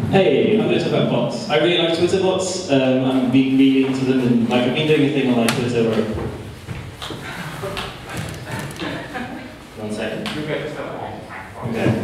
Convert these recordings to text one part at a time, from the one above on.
Hey, I'm going to talk about bots. I really like Twitter bots. I'm being really into them, and I've been doing a thing on Twitter where... One second. Okay.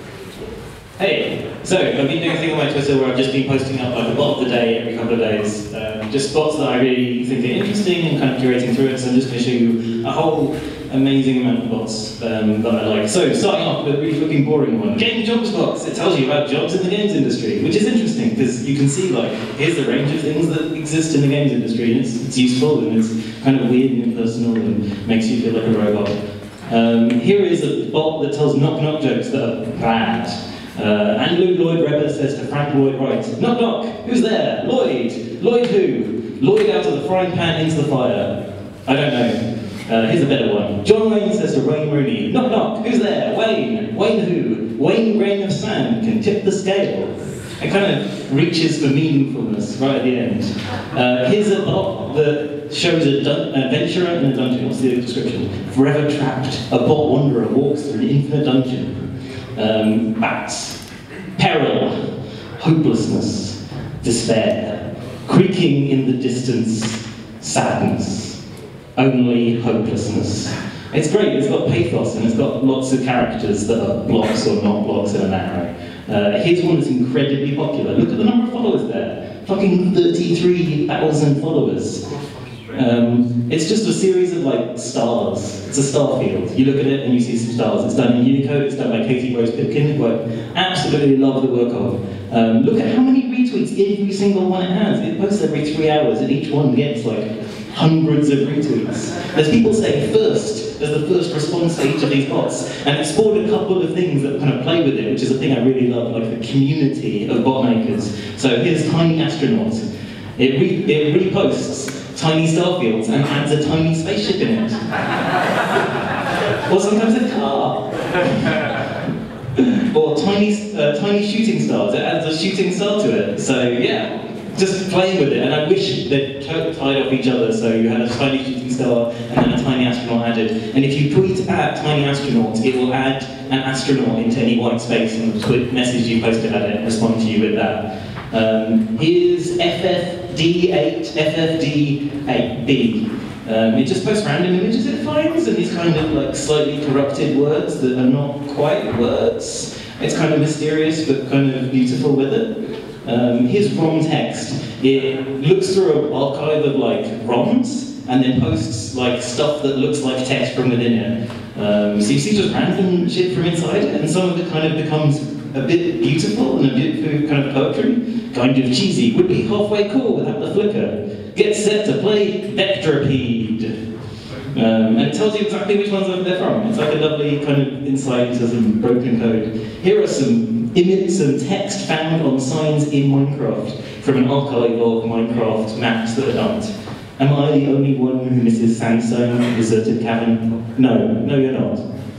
Hey, so I've been doing a thing on my Twitter where I've just been posting up a bot of the day every couple of days. Just bots that I really think are interesting and kind of curating through it. So I'm just going to show you a whole amazing amount of bots that I like. So starting off with a really fucking boring one. Game jobs bots. It tells you about jobs in the games industry, which is interesting because you can see here's the range of things that exist in the games industry, and it's useful and it's kind of weird and impersonal and makes you feel like a robot. Here is a bot that tells knock-knock jokes that are bad. Andrew Lloyd Webber says to Frank Lloyd Wright, "Knock knock, who's there? Lloyd. Lloyd who? Lloyd out of the frying pan into the fire." I don't know. Here's a better one. John Wayne says to Wayne Rooney, "Knock knock, who's there? Wayne. Wayne who? Wayne grain of sand can tip the scale." It kind of reaches for meaningfulness right at the end. Here's a bot that shows an adventurer in a dungeon. What's the description? Forever trapped, a bot wanderer walks through an infinite dungeon. Bats. Peril. Hopelessness. Despair. Creaking in the distance. Sadness. Only hopelessness. It's great, it's got pathos and it's got lots of characters that are blocks or not blocks in an arrow. Here's one that's incredibly popular. Look at the number of followers there. Fucking 33,000 followers. It's just a series of stars. It's a star field. You look at it and you see some stars. It's done in Unicode, it's done by Katie Rose Pipkin, who I absolutely love the work of. Look at how many retweets every single one it has. It posts every 3 hours and each one gets hundreds of retweets. There's people saying first, as the first response to each of these bots, and it spawned a couple of things that kind of play with it, which is a thing I really love, like the community of bot makers. So here's Tiny Astronaut. It reposts tiny star fields and adds a tiny spaceship in it. Or sometimes a car. Or tiny shooting stars. It adds a shooting star to it. So yeah, just playing with it. And I wish they'd tied off each other so you had a tiny shooting star and then a tiny astronaut added. And if you tweet at Tiny Astronaut, it will add an astronaut into any white space and the message you posted at it and respond to you with that. Here's FFD8, FFD8B. It just posts random images it finds, and these kind of slightly corrupted words that are not quite words. It's kind of mysterious, but kind of beautiful with it. Here's ROM text. It looks through an archive of ROMs, and then posts stuff that looks like text from within it. So you see just random shit from inside it, and some of it kind of becomes a bit beautiful and a bit kind of poetry. Kind of cheesy, would be halfway cool without the flicker. Get set to play Vectropede. And it tells you exactly which ones they're from. It's like a lovely kind of insight into some broken code. Here are some text found on signs in Minecraft from an archive of Minecraft maps that are dumped. Am I the only one who misses sandstone in a deserted cavern? No, you're not.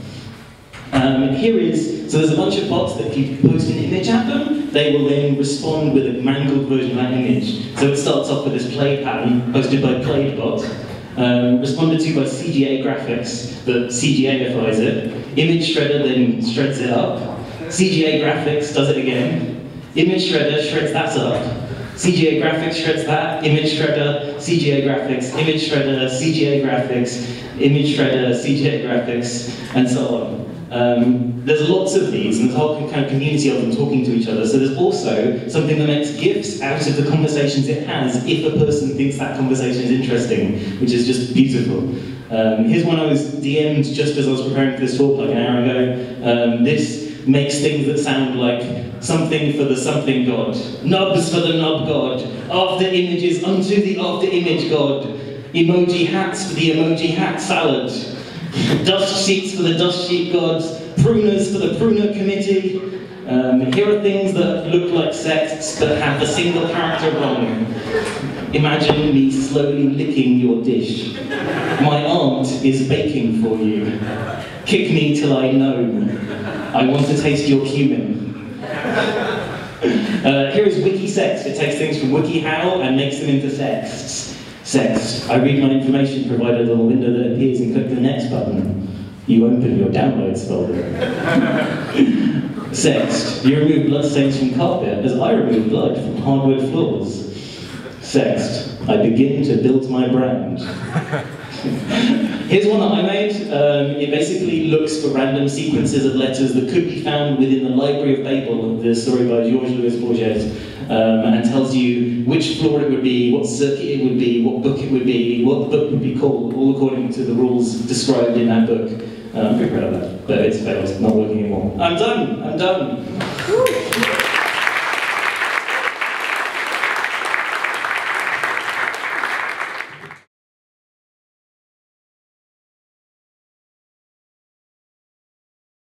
So there's a bunch of bots that if you post an image at them, they will then respond with a mangled version of that image. So it starts off with this play pattern posted by PlayedBot, responded to by CGA Graphics that CGAifies it. Image Shredder then shreds it up. CGA Graphics does it again. Image Shredder shreds that up. CGA Graphics shreds that. Image Shredder, CGA Graphics, Image Shredder, CGA Graphics, Image Shredder, CGA Graphics, and so on. There's lots of these, and there's a whole kind of community of them talking to each other. So there's also something that makes GIFs out of the conversations it has if a person thinks that conversation is interesting, which is just beautiful. Here's one I was DM'd just as I was preparing for this talk an hour ago. This makes things that sound like something for the something god, nubs for the nub god, after images unto the after image god, emoji hats for the emoji hat salad, dust sheets for the dust sheet gods, pruners for the pruner committee. Here are things that look like sexts but have a single character wrong. Imagine me slowly licking your dish. My aunt is baking for you. Kick me till I know. I want to taste your cumin. Here is WikiSext. It takes things from WikiHow and makes them into sexts. Sext. I read my information provided on the window that appears and click the next button. You open your downloads folder. Sext, you remove bloodstains from carpet as I remove blood from hardwood floors. Sext, I begin to build my brand. Here's one that I made. It basically looks for random sequences of letters that could be found within the Library of Babel, the story by Georges Louis Bourget, and tells you which floor it would be, what circuit it would be, what book it would be, what the book would be called, all according to the rules described in that book. I'm pretty proud of that, but it's failed, not working anymore. I'm done!